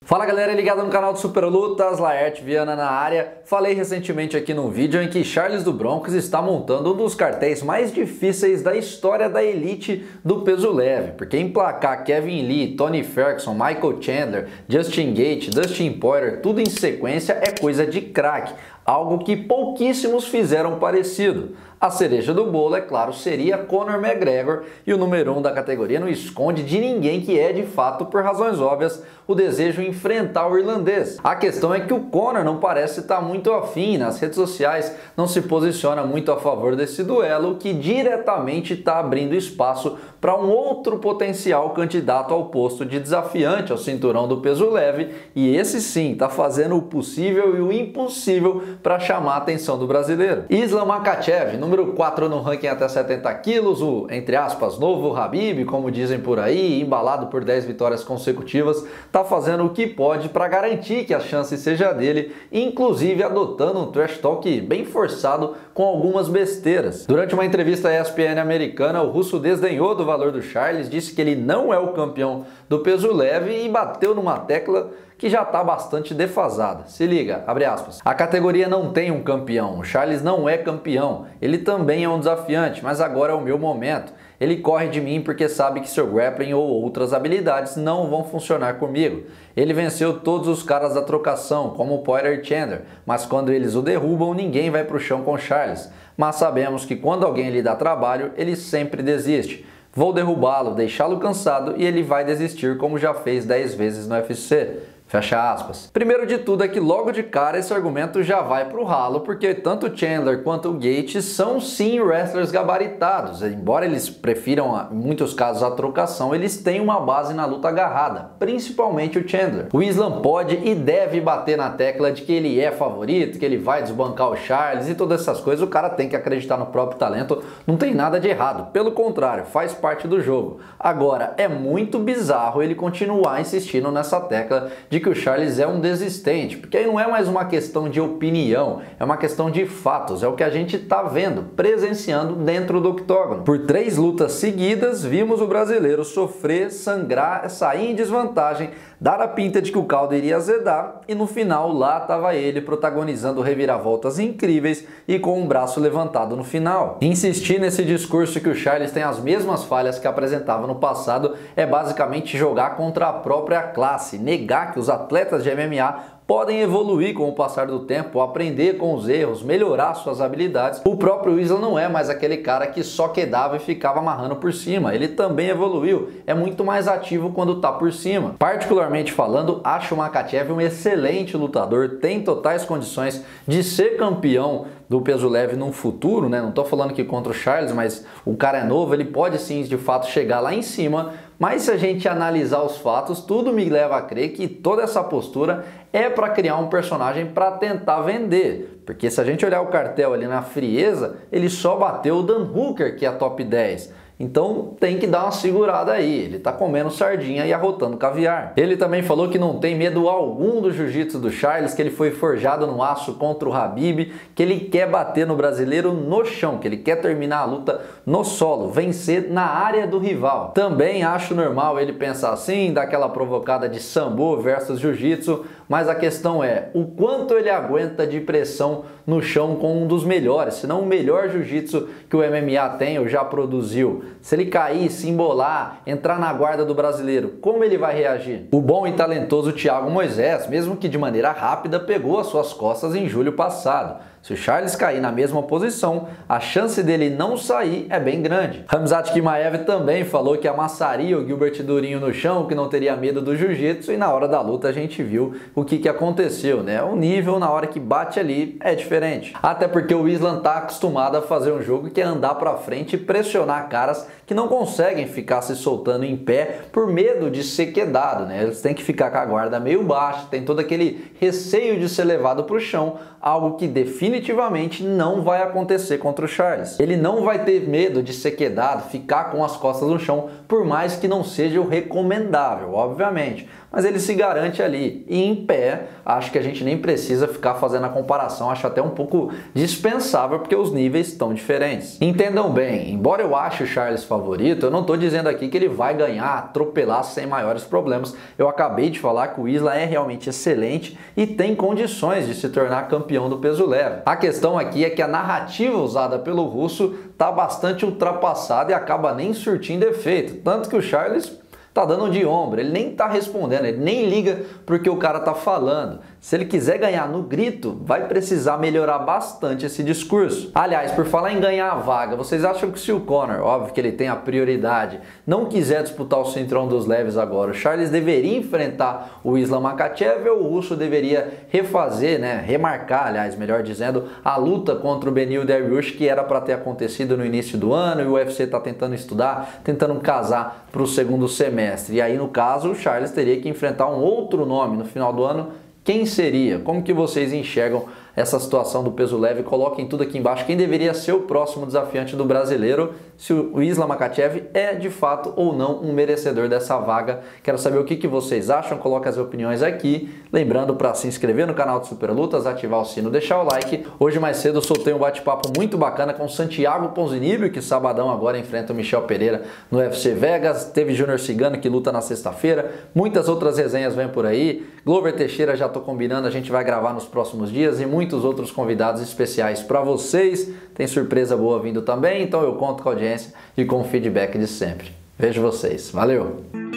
Fala galera, ligado no canal do Super Lutas, Laerte Viana na área. Falei recentemente aqui num vídeo em que Charles do Bronx está montando um dos cartéis mais difíceis da história da elite do peso leve, porque emplacar Kevin Lee, Tony Ferguson, Michael Chandler, Justin Gaethje, Dustin Poirier, tudo em sequência é coisa de craque, algo que pouquíssimos fizeram parecido. A cereja do bolo, é claro, seria Conor McGregor, e o número 1 da categoria não esconde de ninguém que é, de fato, por razões óbvias, o desejo de enfrentar o irlandês. A questão é que o Conor não parece estar muito afim, nas redes sociais não se posiciona muito a favor desse duelo, que diretamente está abrindo espaço para um outro potencial candidato ao posto de desafiante ao cinturão do peso leve, e esse sim está fazendo o possível e o impossível para chamar a atenção do brasileiro. Islam Makhachev, número 4 no ranking até 70 quilos, o, entre aspas, novo Khabib, como dizem por aí, embalado por 10 vitórias consecutivas, está fazendo o que pode para garantir que a chance seja dele, inclusive adotando um trash talk bem forçado com algumas besteiras. Durante uma entrevista à ESPN americana, o russo desdenhou do valor do Charles, disse que ele não é o campeão do peso leve e bateu numa tecla que já está bastante defasada. Se liga, abre aspas. A categoria não tem um campeão, o Charles não é campeão, ele também é um desafiante, mas agora é o meu momento. Ele corre de mim porque sabe que seu grappling ou outras habilidades não vão funcionar comigo. Ele venceu todos os caras da trocação, como o Poirier e Chandler, mas quando eles o derrubam, ninguém vai pro chão com Charles. Mas sabemos que quando alguém lhe dá trabalho, ele sempre desiste. Vou derrubá-lo, deixá-lo cansado e ele vai desistir como já fez 10 vezes no UFC. Fecha aspas. Primeiro de tudo é que logo de cara esse argumento já vai pro ralo, porque tanto Chandler quanto o Gaethje são sim wrestlers gabaritados. Embora eles prefiram, em muitos casos, a trocação, eles têm uma base na luta agarrada, principalmente o Chandler. O Islam pode e deve bater na tecla de que ele é favorito, que ele vai desbancar o Charles e todas essas coisas. O cara tem que acreditar no próprio talento, não tem nada de errado, pelo contrário, faz parte do jogo. Agora, é muito bizarro ele continuar insistindo nessa tecla de que o Charles é um desistente, porque aí não é mais uma questão de opinião, é uma questão de fatos, é o que a gente está vendo, presenciando dentro do octógono. Por 3 lutas seguidas, vimos o brasileiro sofrer, sangrar, sair em desvantagem, dar a pinta de que o caldo iria azedar, e no final lá estava ele protagonizando reviravoltas incríveis e com um braço levantado no final. Insistir nesse discurso que o Charles tem as mesmas falhas que apresentava no passado é basicamente jogar contra a própria classe, negar que os atletas de MMA podem evoluir com o passar do tempo, aprender com os erros, melhorar suas habilidades. O próprio Islam não é mais aquele cara que só quedava e ficava amarrando por cima. Ele também evoluiu, é muito mais ativo quando tá por cima. Particularmente falando, acho o Makhachev um excelente lutador, tem totais condições de ser campeão do peso leve num futuro, né? Não tô falando que contra o Charles, mas o cara é novo, ele pode sim de fato chegar lá em cima. Mas se a gente analisar os fatos, tudo me leva a crer que toda essa postura é para criar um personagem para tentar vender. Porque se a gente olhar o cartel ali na frieza, ele só bateu o Dan Hooker, que é top 10. Então tem que dar uma segurada aí, ele tá comendo sardinha e arrotando caviar. Ele também falou que não tem medo algum do jiu-jitsu do Charles, que ele foi forjado no aço contra o Khabib, que ele quer bater no brasileiro no chão, que ele quer terminar a luta no solo, vencer na área do rival. Também acho normal ele pensar assim, dar aquela provocada de sambo versus jiu-jitsu, mas a questão é o quanto ele aguenta de pressão no chão com um dos melhores, se não o melhor jiu-jitsu que o MMA tem ou já produziu. Se ele cair, se embolar, entrar na guarda do brasileiro, como ele vai reagir? O bom e talentoso Thiago Moisés, mesmo que de maneira rápida, pegou as suas costas em julho passado. Se o Charles cair na mesma posição, a chance dele não sair é bem grande. Khamzat Chimaev também falou que amassaria o Gilbert Durinho no chão, que não teria medo do jiu-jitsu, e na hora da luta a gente viu o que aconteceu, né? O nível na hora que bate ali é diferente. Até porque o Islam tá acostumado a fazer um jogo que é andar pra frente e pressionar caras que não conseguem ficar se soltando em pé por medo de ser quedado, né? Eles têm que ficar com a guarda meio baixa, tem todo aquele receio de ser levado pro chão, algo que define definitivamente não vai acontecer contra o Charles. Ele não vai ter medo de ser quedado, ficar com as costas no chão, por mais que não seja o recomendável, obviamente. Mas ele se garante ali. E em pé, acho que a gente nem precisa ficar fazendo a comparação, acho até um pouco dispensável, porque os níveis estão diferentes. Entendam bem, embora eu ache o Charles favorito, eu não estou dizendo aqui que ele vai ganhar, atropelar sem maiores problemas. Eu acabei de falar que o Isla é realmente excelente e tem condições de se tornar campeão do peso leve. A questão aqui é que a narrativa usada pelo russo está bastante ultrapassada e acaba nem surtindo efeito. Tanto que o Charles tá dando de ombro, ele nem tá respondendo, ele nem liga porque o cara tá falando. Se ele quiser ganhar no grito, vai precisar melhorar bastante esse discurso. Aliás, por falar em ganhar a vaga, vocês acham que se o Conor, óbvio que ele tem a prioridade, não quiser disputar o cinturão dos leves agora, o Charles deveria enfrentar o Islam Makhachev ou o russo deveria refazer, remarcar, aliás, melhor dizendo, a luta contra o Beneil Dariush, que era para ter acontecido no início do ano e o UFC tá tentando estudar, tentando casar para o segundo semestre. E aí, no caso, o Charles teria que enfrentar um outro nome no final do ano. Quem seria? Como que vocês enxergam essa situação do peso leve? Coloquem tudo aqui embaixo. Quem deveria ser o próximo desafiante do brasileiro? Se o Islam Makhachev é de fato ou não um merecedor dessa vaga? Quero saber o que vocês acham. Coloquem as opiniões aqui. Lembrando para se inscrever no canal de Super Lutas, ativar o sino, deixar o like. Hoje mais cedo eu soltei um bate-papo muito bacana com o Santiago Ponzinibbio, que sabadão agora enfrenta o Michel Pereira no UFC Vegas. Teve Júnior Cigano, que luta na sexta-feira. Muitas outras resenhas vêm por aí. Glover Teixeira, já estou combinando, a gente vai gravar nos próximos dias e muitos outros convidados especiais para vocês. Tem surpresa boa vindo também, então eu conto com a audiência e com o feedback de sempre. Vejo vocês. Valeu!